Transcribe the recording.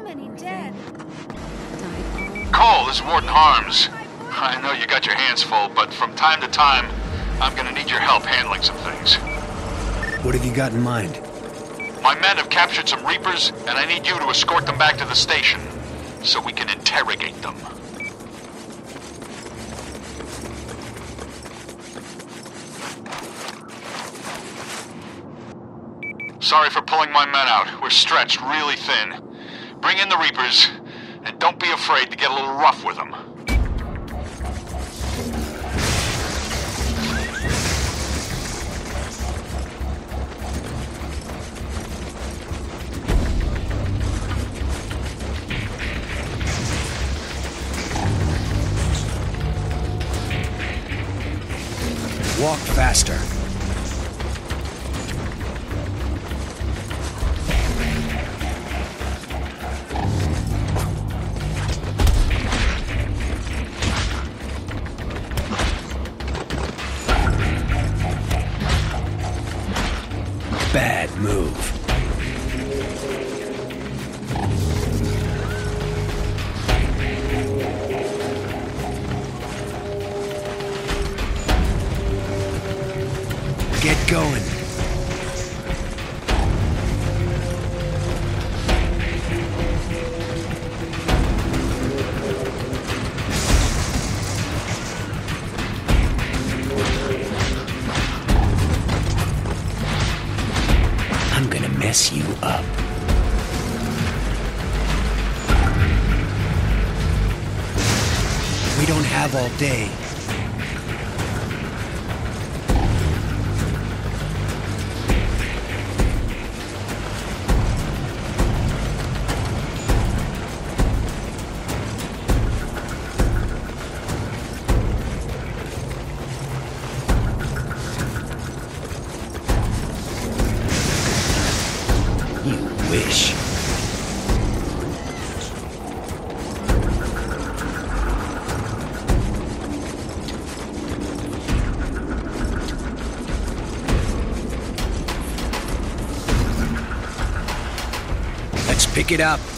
many dead. Cole, this is Warden Harms. I know you got your hands full, but from time to time, I'm gonna need your help handling some things. What have you got in mind? My men have captured some Reapers, and I need you to escort them back to the station, so we can interrogate them. Sorry for pulling my men out. We're stretched really thin. Bring in the Reapers, and don't be afraid to get a little rough with them. Walk faster. Bad move. Get going. I'm gonna mess you up. We don't have all day. You wish. Let's pick it up.